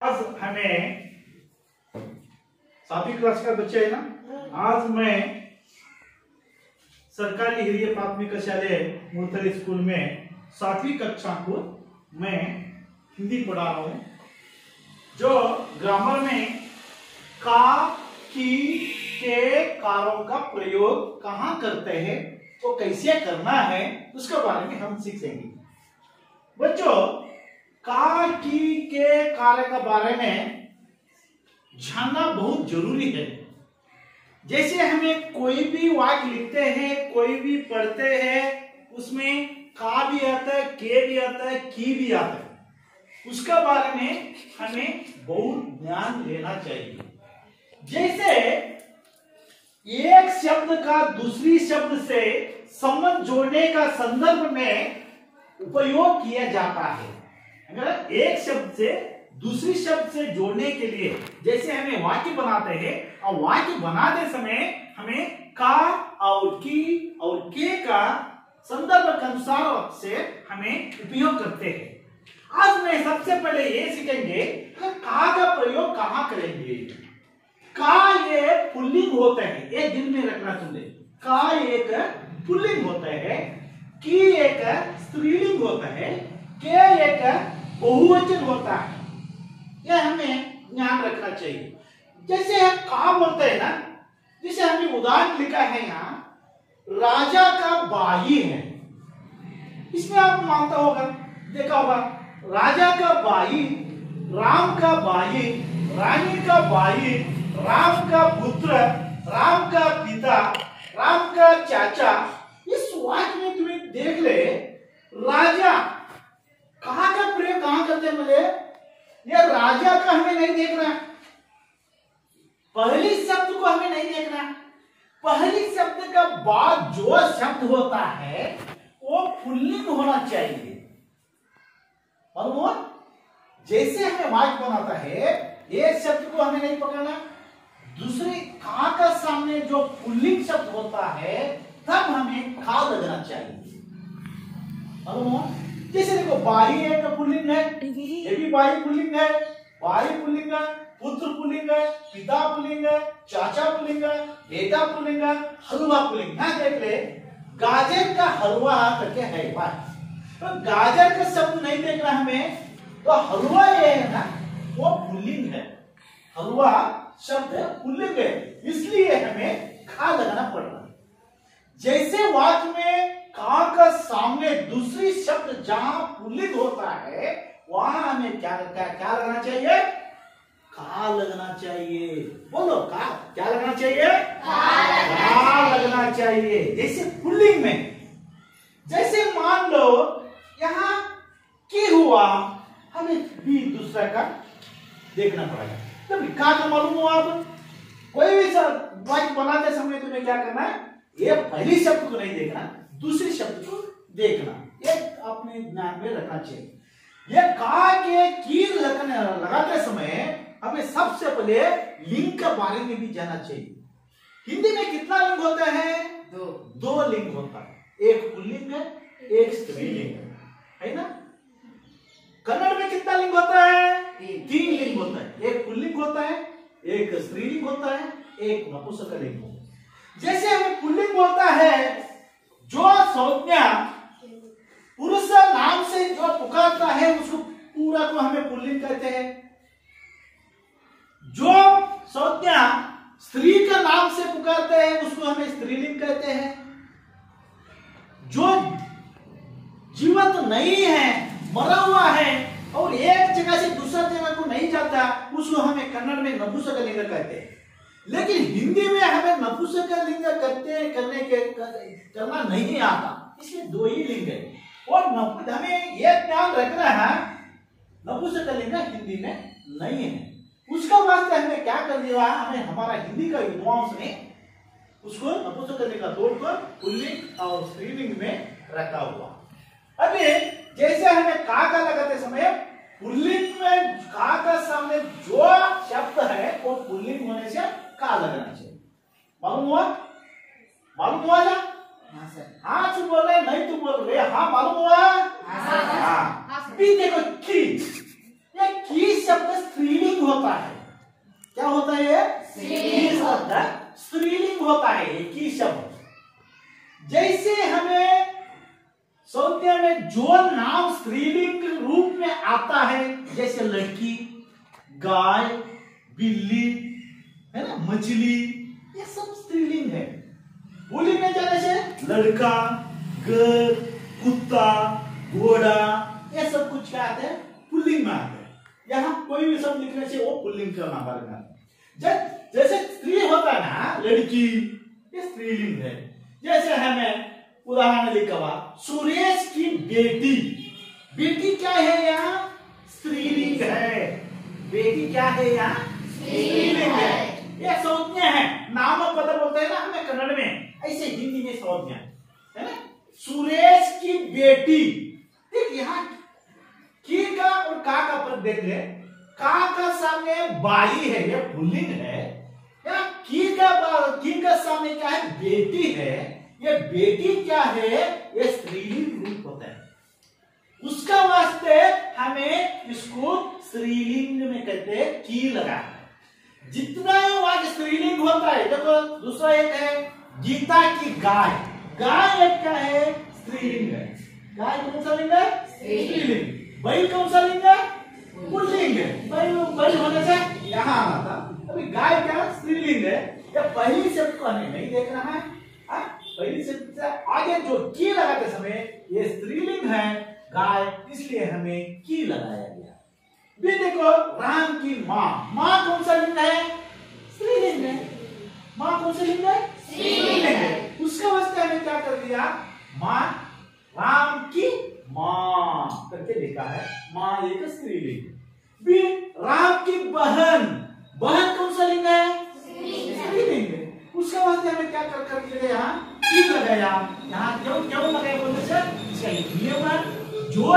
आज हमें 7वीं क्लास का बच्चा है ना। आज मैं सरकारी हिरिय प्राथमिक शाले मूर्तली स्कूल में 7वीं कक्षा को मैं हिंदी पढ़ा रहा हूं। जो ग्रामर में का, की, के कारों का प्रयोग कहाँ करते हैं, तो कैसे करना है, उसके बारे में हम सीखेंगे। बच्चों, का, की, के कार्य के बारे में जानना बहुत जरूरी है। जैसे हमें कोई भी वाक्य लिखते हैं, कोई भी पढ़ते हैं, उसमें का भी आता है, के भी आता है, की भी आता है, उसका बारे में हमें बहुत ध्यान देना चाहिए। जैसे एक शब्द का दूसरी शब्द से संबंध जोड़ने का संदर्भ में उपयोग किया जाता है। अगर एक शब्द से दूसरी शब्द से जोड़ने के लिए जैसे हमें वाक्य बनाते हैं, और वाक्य बनाते समय हमें का और की और के का संदर्भ के अनुसार से हमें उपयोग करते हैं। आज मैं सबसे पहले ये सीखेंगे कि का का प्रयोग कहाँ करेंगे। का ये पुल्लिंग होता है, ये दिल में रखना चाहिए। का एक पुल्लिंग होता है, की एक स्त्रीलिंग होता है, के एक बहुवचन होता है। यह हमें ध्यान रखना चाहिए। जैसे हम का बोलते हैं ना, जैसे हमने उदाहरण लिखा है यहाँ, राजा का बाई है। इसमें आप मानता होगा, देखा होगा, राजा का बाई, राम का बाई, रानी का बाई, राम का पुत्र, राम का पिता, राम का चाचा। इस वाक्य में तुम्हें देख ले, राजा कहाँ का प्रयोग कहाँ करते हैं मुझे, यह राजा का हमें नहीं देखना, पहली शब्द को हमें नहीं देखना। पहली शब्द का बाद जो शब्द होता है वो पुल्लिंग होना चाहिए। और जैसे हमें वाक्य बनाता है, एक शब्द को हमें नहीं पकड़ना, दूसरे का सामने जो पुल्लिंग शब्द होता है तब हमें का लगना चाहिए। जैसे देखो, बाई एक पुल्लिंग है, ये भी बाई पुल्लिंग है, बाई पुल्लिंग है, पुत्र पुल्लिंग है, पिता पुल्लिंग है, चाचा पुल्लिंग है, बेटा पुल्लिंग है, हलवा पुल्लिंग। हाँ देख ले, गाजर का हलवा करके है बात, तो गाजर का शब्द नहीं देखना हमें, तो हलवा ये है ना, वो पुल्लिंग है, हलवा शब्द पुल्लिंग है, इसलिए हमें खा लगाना पड़ रहा है। जैसे वाक्य में का सामने दूसरी शब्द जहां पुल्लिंग होता है वहां हमें क्या लगना चाहिए, का लगना चाहिए। बोलो, का क्या लगना चाहिए, का लगना चाहिए। जैसे पुल्लिंग में, जैसे मान लो यहां की हुआ, हमें भी दूसरा का देखना पड़ेगा, तभी का मालूम हुआ। अब कोई भी वाक्य बनाते समय तुम्हें क्या करना है, ये पहली शब्द को नहीं देखना, दूसरी शब्द को देखना, ये अपने ध्यान में रखना चाहिए। ये का के की लगाते समय हमें सबसे पहले लिंग के बारे में भी जानना चाहिए। हिंदी में कितना लिंग होता है, दो लिंग होता है, एक पुल्लिंग है, एक स्त्रीलिंग है ना। कन्नड़ में कितना लिंग होता है, 3 लिंग होता है, एक पुल्लिंग होता है, एक स्त्रीलिंग होता है, एक नपुंसकलिंग होता है। जैसे हमें पुल्लिंग बोलता है, जो संज्ञा पुरुष नाम से जो पुकारता है उसको पूरा को हमें पुल्लिंग कहते हैं। जो संज्ञा स्त्री का नाम से पुकारते हैं उसको हमें स्त्रीलिंग कहते हैं। जो जीवित नहीं है, मरा हुआ है और एक जगह से दूसरा जगह को नहीं जाता, उसको हमें कन्नड़ में नपुंसकलिंग कहते हैं। लेकिन हिंदी में हमें नपुंसकलिंग करना नहीं आता, इसमें 2 ही लिंग है। और हमें यह ध्यान रखना है, नपुंसकलिंग हिंदी में नहीं है। उसका वास्ते हमें क्या कर दिया, हमें हमारा हिंदी का विद्वांस ने उसको नपुंसकलिंग का तोड़कर पुल्लिंग और स्त्रीलिंग में रखा हुआ। अभी जैसे हमें का लगाते समय पुल्लिंग में का सामने जो शब्द है वो पुल्लिंग होने से का लगना चाहिए। मालूम हुआ, मालूम हुआ ना? हाँ तू बोल रहे, नहीं तू बोल रहे, हाँ मालूम हुआ। हाँ, देखो की, ये की शब्द स्त्री होता है। क्या होता है ये? स्त्रीलिंग होता है एक ही शब्द। जैसे हमें संज्ञा में जो नाम स्त्रीलिंग रूप में आता है, जैसे लड़की, गाय, बिल्ली, है ना, मछली, ये सब स्त्रीलिंग है। पुल्लिंग में जाने से लड़का, घर, कुत्ता, घोड़ा, ये सब कुछ क्या आते हैं? पुल्लिंग में आते हैं। यहाँ कोई भी शब्द लिखने से वो पुल्लिंग का नाम बनेगा। जैसे स्त्री होता है ना, लड़की, ये स्त्रीलिंग है। जैसे हमें उदाहरण लिखा हुआ सुरेश की बेटी, बेटी क्या है यहाँ? स्त्रीलिंग है। बेटी क्या है यहाँ? स्त्रीलिंग है। ये संज्ञा है, नामपद बोलते हैं ना हमें कन्नड़ में, ऐसे हिंदी में संज्ञा है ना। सुरेश की बेटी, ठीक, यहाँ की का और का पद देख ले। का सामने बाई है, ये पुल्लिंग है। की का सामने क्या है? बेटी है। ये बेटी क्या है? ये स्त्रीलिंग रूप होता है। उसका वास्ते हमें इसको स्त्रीलिंग में कहते हैं की लगा। जितना ही वाक्य स्त्रीलिंग होता है, देखो दूसरा एक है गीता की गाय, गाय एक क्या है? स्त्रीलिंग है। गाय कौन सा लिंग है? स्त्रीलिंग। बैल कौन सा लिंग है? पुल्लिंग है। बैल होने से यहाँ आना था। अभी गाय क्या? स्त्रीलिंग है। या पहली शब्द को हमें नहीं देखना है, पहली शब्द से आगे जो की लगाते समय ये स्त्रीलिंग है गाय, इसलिए हमें की लगाया गया। भी देखो राम की माँ, माँ कौन सा लिंग है? स्त्रीलिंग है। माँ कौन सा लिंग है? स्त्रीलिंग है। उसका वास्ते हमें क्या कर दिया? माँ, राम की माँ करके लिखा है। माँ एक स्त्रीलिंग। भी राम की बहन, बहन कौन सा लिंग है? स्त्रीलिंग है। उसका वास्ते हमें क्या कर दिया? यहाँ की लगाया। यहाँ क्यों लगाया बोलते हैं? इसका नियम